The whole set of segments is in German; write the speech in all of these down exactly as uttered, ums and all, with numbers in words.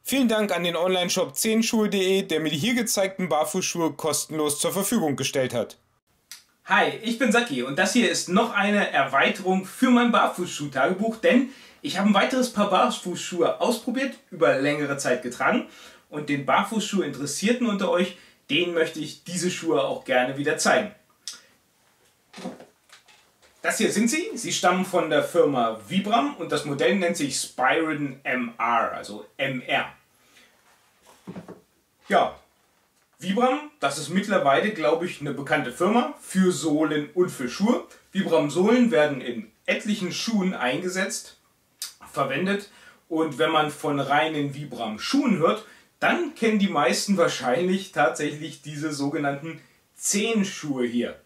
Vielen Dank an den Online-Shop zehnschuhe punkt de, der mir die hier gezeigten Barfußschuhe kostenlos zur Verfügung gestellt hat. Hi, ich bin Saki und das hier ist noch eine Erweiterung für mein Barfußschuh-Tagebuch, denn ich habe ein weiteres Paar Barfußschuhe ausprobiert, über längere Zeit getragen und den Barfußschuh-Interessierten unter euch, denen möchte ich diese Schuhe auch gerne wieder zeigen. Das hier sind sie. Sie stammen von der Firma Vibram und das Modell nennt sich Spyridon M R, also M R. Ja, Vibram, das ist mittlerweile, glaube ich, eine bekannte Firma für Sohlen und für Schuhe. Vibram-Sohlen werden in etlichen Schuhen eingesetzt, verwendet und wenn man von reinen Vibram-Schuhen hört, dann kennen die meisten wahrscheinlich tatsächlich diese sogenannten Zehenschuhe hier.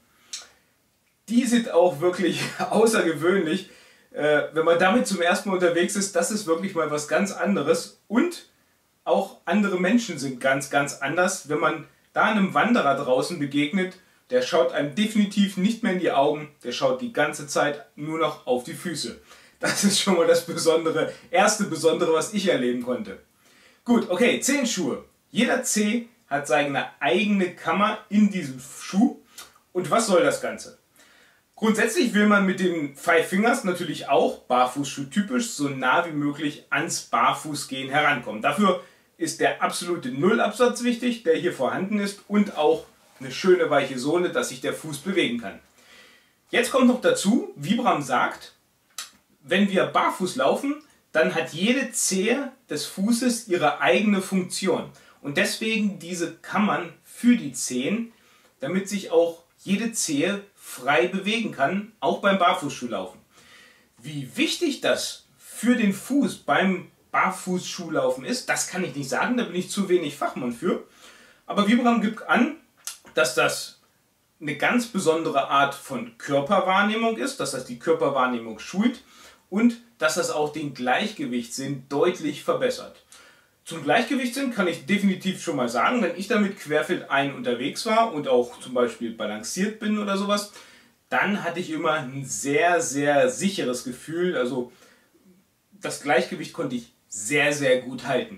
Die sind auch wirklich außergewöhnlich. Äh, wenn man damit zum ersten Mal unterwegs ist, das ist wirklich mal was ganz anderes. Und auch andere Menschen sind ganz, ganz anders. Wenn man da einem Wanderer draußen begegnet, der schaut einem definitiv nicht mehr in die Augen, der schaut die ganze Zeit nur noch auf die Füße. Das ist schon mal das Besondere, erste Besondere, was ich erleben konnte. Gut, okay, Zehenschuhe. Jeder Zeh hat seine eigene Kammer in diesem Schuh. Und was soll das Ganze? Grundsätzlich will man mit den Five Fingers natürlich auch, Barfußschuh typisch, so nah wie möglich ans Barfußgehen herankommen. Dafür ist der absolute Nullabsatz wichtig, der hier vorhanden ist und auch eine schöne weiche Sohle, dass sich der Fuß bewegen kann. Jetzt kommt noch dazu, Vibram sagt, wenn wir barfuß laufen, dann hat jede Zehe des Fußes ihre eigene Funktion. Und deswegen diese Kammern für die Zehen, damit sich auch jede Zehe frei bewegen kann, auch beim Barfußschuhlaufen. Wie wichtig das für den Fuß beim Barfußschuhlaufen ist, das kann ich nicht sagen, da bin ich zu wenig Fachmann für. Aber Vibram gibt an, dass das eine ganz besondere Art von Körperwahrnehmung ist, dass das die Körperwahrnehmung schult und dass das auch den Gleichgewichtssinn deutlich verbessert. Zum Gleichgewichtssinn kann ich definitiv schon mal sagen, wenn ich damit querfeldein unterwegs war und auch zum Beispiel balanciert bin oder sowas, dann hatte ich immer ein sehr, sehr sicheres Gefühl. Also das Gleichgewicht konnte ich sehr, sehr gut halten.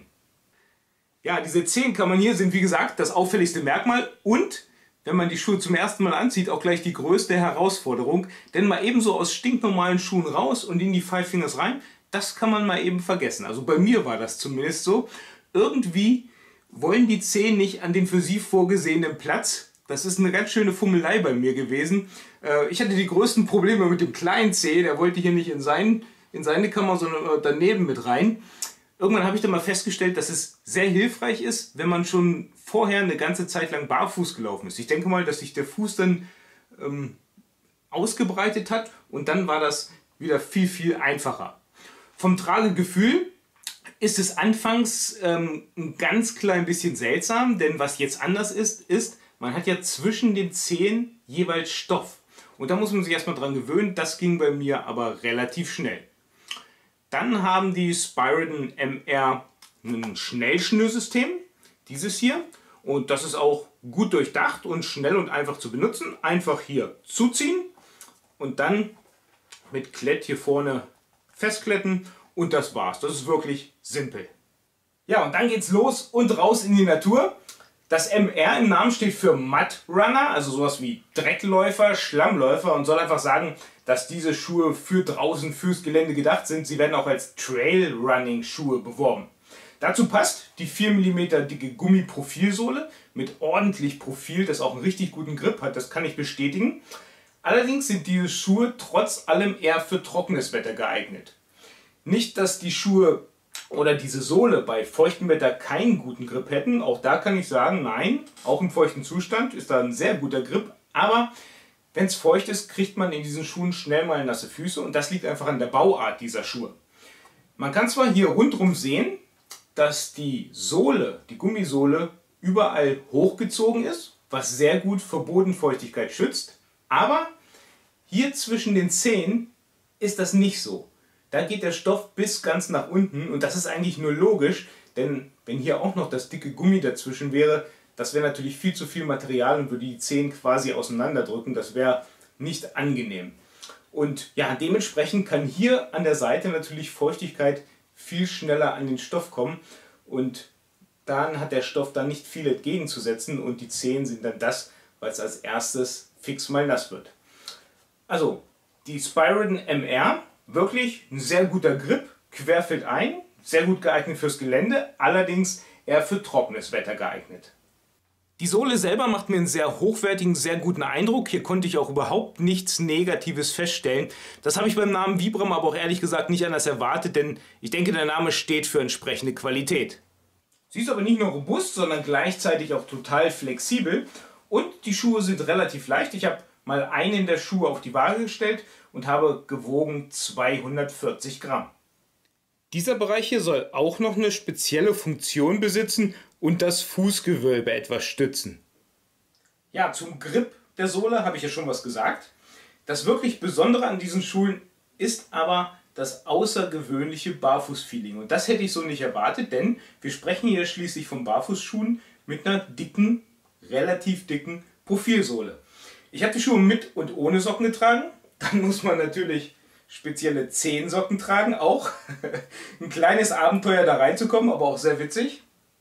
Ja, diese Zehenkammern hier sind wie gesagt das auffälligste Merkmal und wenn man die Schuhe zum ersten Mal anzieht, auch gleich die größte Herausforderung. Denn mal eben so aus stinknormalen Schuhen raus und in die Five Fingers rein, das kann man mal eben vergessen. Also bei mir war das zumindest so. Irgendwie wollen die Zehen nicht an den für sie vorgesehenen Platz. Das ist eine ganz schöne Fummelei bei mir gewesen. Ich hatte die größten Probleme mit dem kleinen Zeh. Der wollte hier nicht in, sein, in seine Kammer, sondern daneben mit rein. Irgendwann habe ich dann mal festgestellt, dass es sehr hilfreich ist, wenn man schon vorher eine ganze Zeit lang barfuß gelaufen ist. Ich denke mal, dass sich der Fuß dann ähm, ausgebreitet hat und dann war das wieder viel, viel einfacher. Vom Tragegefühl ist es anfangs ähm, ein ganz klein bisschen seltsam, denn was jetzt anders ist, ist, man hat ja zwischen den Zehen jeweils Stoff. Und da muss man sich erstmal dran gewöhnen, das ging bei mir aber relativ schnell. Dann haben die Spyridon M R ein Schnellschnürsystem, dieses hier. Und das ist auch gut durchdacht und schnell und einfach zu benutzen. Einfach hier zuziehen und dann mit Klett hier vorne festkletten und das war's. Das ist wirklich simpel. Ja, und dann geht's los und raus in die Natur. Das M R im Namen steht für Mud Runner, also sowas wie Dreckläufer, Schlammläufer und soll einfach sagen, dass diese Schuhe für draußen, fürs Gelände gedacht sind. Sie werden auch als Trail-Running-Schuhe beworben. Dazu passt die vier Millimeter dicke Gummiprofilsohle mit ordentlich Profil, das auch einen richtig guten Grip hat, das kann ich bestätigen. Allerdings sind diese Schuhe trotz allem eher für trockenes Wetter geeignet. Nicht, dass die Schuhe oder diese Sohle bei feuchtem Wetter keinen guten Grip hätten. Auch da kann ich sagen, nein, auch im feuchten Zustand ist da ein sehr guter Grip. Aber wenn es feucht ist, kriegt man in diesen Schuhen schnell mal nasse Füße und das liegt einfach an der Bauart dieser Schuhe. Man kann zwar hier rundherum sehen, dass die Sohle, die Gummisohle, überall hochgezogen ist, was sehr gut vor Bodenfeuchtigkeit schützt, aber hier zwischen den Zehen ist das nicht so. Da geht der Stoff bis ganz nach unten und das ist eigentlich nur logisch, denn wenn hier auch noch das dicke Gummi dazwischen wäre, das wäre natürlich viel zu viel Material und würde die Zehen quasi auseinanderdrücken, das wäre nicht angenehm. Und ja, dementsprechend kann hier an der Seite natürlich Feuchtigkeit viel schneller an den Stoff kommen und dann hat der Stoff dann nicht viel entgegenzusetzen und die Zehen sind dann das, was als erstes fix mal nass wird. Also die Spyridon M R, wirklich ein sehr guter Grip, querfeldein, sehr gut geeignet fürs Gelände, allerdings eher für trockenes Wetter geeignet. Die Sohle selber macht mir einen sehr hochwertigen, sehr guten Eindruck. Hier konnte ich auch überhaupt nichts Negatives feststellen. Das habe ich beim Namen Vibram aber auch ehrlich gesagt nicht anders erwartet, denn ich denke, der Name steht für entsprechende Qualität. Sie ist aber nicht nur robust, sondern gleichzeitig auch total flexibel und die Schuhe sind relativ leicht. Ich habe mal einen der Schuhe auf die Waage gestellt und habe gewogen zweihundertvierzig Gramm. Dieser Bereich hier soll auch noch eine spezielle Funktion besitzen und das Fußgewölbe etwas stützen. Ja, zum Grip der Sohle habe ich ja schon was gesagt. Das wirklich Besondere an diesen Schuhen ist aber das außergewöhnliche Barfußfeeling. Und das hätte ich so nicht erwartet, denn wir sprechen hier schließlich von Barfußschuhen mit einer dicken, relativ dicken Profilsohle. Ich habe die Schuhe mit und ohne Socken getragen. Dann muss man natürlich spezielle Zehensocken tragen, auch ein kleines Abenteuer da reinzukommen, aber auch sehr witzig.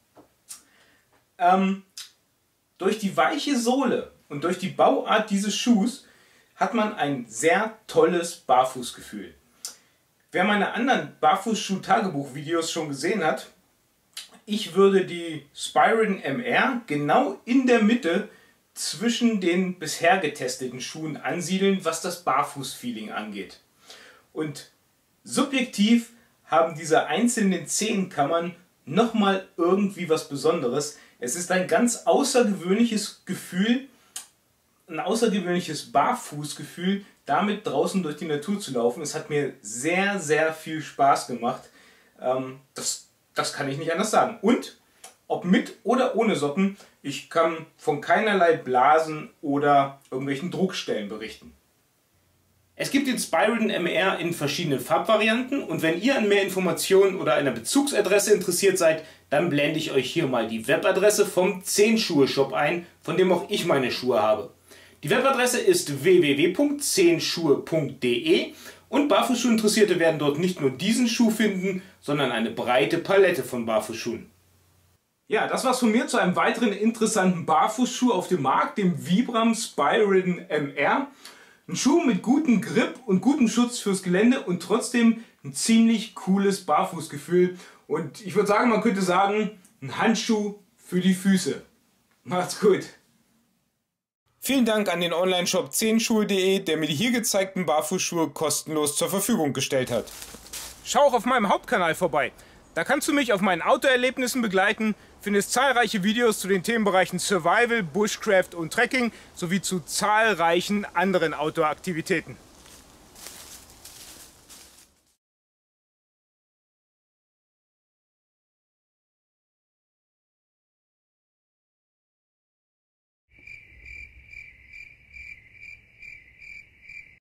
Ähm, durch die weiche Sohle und durch die Bauart dieses Schuhs hat man ein sehr tolles Barfußgefühl. Wer meine anderen Barfußschuh-Tagebuch-Videos schon gesehen hat, ich würde die Spyridon M R genau in der Mitte zwischen den bisher getesteten Schuhen ansiedeln, was das Barfußfeeling angeht. Und subjektiv haben diese einzelnen Zehenkammern nochmal irgendwie was Besonderes. Es ist ein ganz außergewöhnliches Gefühl, ein außergewöhnliches Barfußgefühl, damit draußen durch die Natur zu laufen. Es hat mir sehr, sehr viel Spaß gemacht. Ähm, das, das kann ich nicht anders sagen. Und ob mit oder ohne Socken, ich kann von keinerlei Blasen oder irgendwelchen Druckstellen berichten. Es gibt den Spyridon M R in verschiedenen Farbvarianten und wenn ihr an mehr Informationen oder einer Bezugsadresse interessiert seid, dann blende ich euch hier mal die Webadresse vom zehn-Schuhe-Shop ein, von dem auch ich meine Schuhe habe. Die Webadresse ist w w w punkt zehn schuhe punkt de und Barfußschuhinteressierte werden dort nicht nur diesen Schuh finden, sondern eine breite Palette von Barfußschuhen. Ja, das war's von mir zu einem weiteren interessanten Barfußschuh auf dem Markt, dem Vibram Spyridon M R. Ein Schuh mit gutem Grip und gutem Schutz fürs Gelände und trotzdem ein ziemlich cooles Barfußgefühl. Und ich würde sagen, man könnte sagen, ein Handschuh für die Füße. Macht's gut! Vielen Dank an den Online-Shop zehn schuhe punkt de, der mir die hier gezeigten Barfußschuhe kostenlos zur Verfügung gestellt hat. Schau auch auf meinem Hauptkanal vorbei. Da kannst du mich auf meinen Outdoor-Erlebnissen begleiten, findest zahlreiche Videos zu den Themenbereichen Survival, Bushcraft und Trekking sowie zu zahlreichen anderen Outdoor-Aktivitäten.